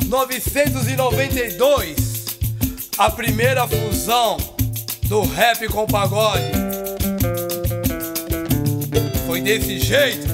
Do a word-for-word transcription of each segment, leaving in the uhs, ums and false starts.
novecentos e noventa e dois, a primeira fusão do rap com pagode. Foi desse jeito.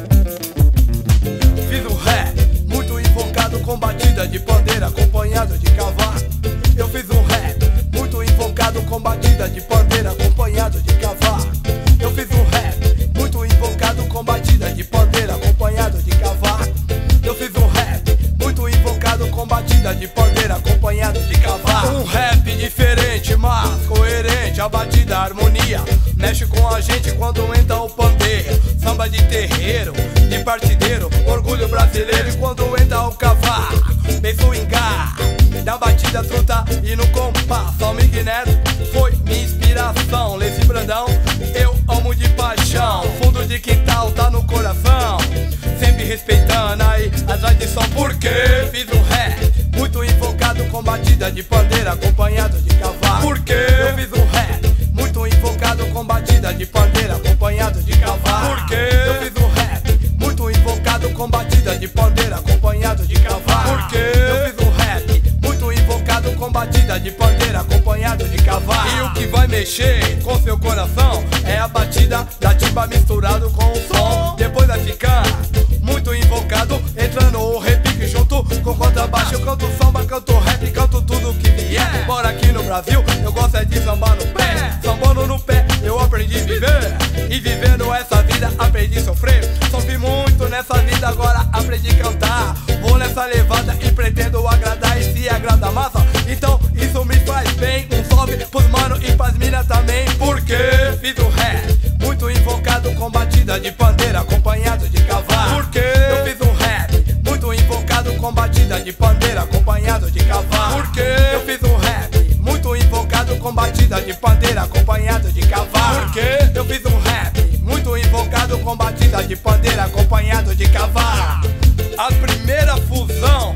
Fiz um rap muito invocado com batida de pandeira acompanhado de cavaco. Eu fiz um rap muito invocado com batida de pandeira acompanhado de cavaco. Eu fiz um rap muito invocado com batida de pandeira acompanhado de cavaco. Eu fiz um rap muito invocado com batida de pandeira acompanhado de cavaco. Um rap diferente, mas coerente, a batida, a harmonia mexe com a gente quando entra o pandeiro. Samba de terreiro, de partideiro, orgulho brasileiro. E quando entra o cavaco, bem swingar, da batida truta e no compasso. Almig Neto foi minha inspiração. Leci Brandão, eu amo de paixão. Fundo de quintal tá no coração, sempre respeitando aí a tradição. Porque fiz um rap muito invocado com batida de pandeira acompanhado de cavaco. Porque eu fiz um rap muito invocado com batida de pandeira acompanhado de cavaco. Porque eu fiz um rap muito invocado com batida de pandeira acompanhado de cavaco. Porque eu fiz um rap muito invocado com batida de pandeira acompanhado de cavaco. E o que vai mexer com seu coração é a batida da timba misturado com o som. Depois vai ficar muito invocado, entrando o repique junto com contrabaixo. Eu canto samba, canto rap, canto tudo que vier. Bora aqui no Brasil, eu gosto é de sambar no pé. Sambando no pé, eu aprendi a viver. E vivendo essa vida, aprendi a sofrer. Sofri muito nessa vida, agora aprendi a cantar. Vou nessa levada e pretendo agradar. E se agrada a massa, então isso me faz bem. Um salve pros mano e pras mina também. Porque fiz um rap muito invocado com batida de pandeira acompanhado de cavaco. Porque eu fiz um rap muito invocado com batida de pandeira acompanhado de cavaco. Porque eu fiz um rap muito invocado com batida de pandeira acompanhado de cavaco. Porque eu fiz um rap muito invocado com batida de pandeira acompanhado de cavaco. A primeira fusão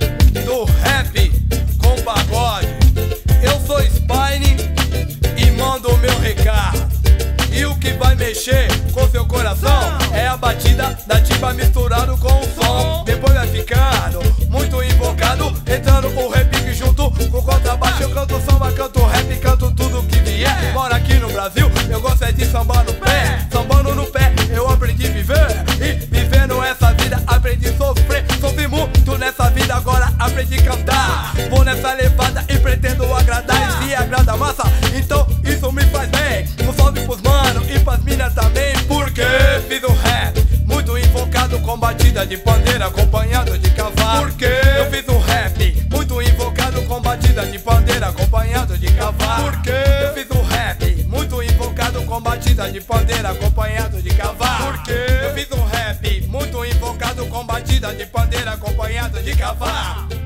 do rap com pagode. Eu sou Spine e mando o meu recado. E o que vai mexer com seu coração é a batida da timba misturado com o som. Depois vai ficando muito invocado, entrando o repique junto com contrabaixo. Eu canto samba, canto rap, canto tudo que vier. Moro aqui no Brasil, eu gosto é de sambar no pé. Sambando no pé, eu aprendi a viver. E vivendo essa vida, aprendi a sofrer. Sofri muito nessa vida, agora aprendi a cantar. Vou nessa levada e pretendo agradar. E se agrada a massa, então isso me faz bem. Um salve pros mano e pras minas também. Porque fiz um rap muito invocado com batida de pandeira acompanhado de cavaco. Porque eu fiz um rap muito invocado com batida de pandeira acompanhado de cavaco. Porque eu fiz um rap muito invocado com batida de pandeira acompanhado de cavaco. Porque eu fiz um rap muito invocado com batida de pandeira acompanhado de cavaco.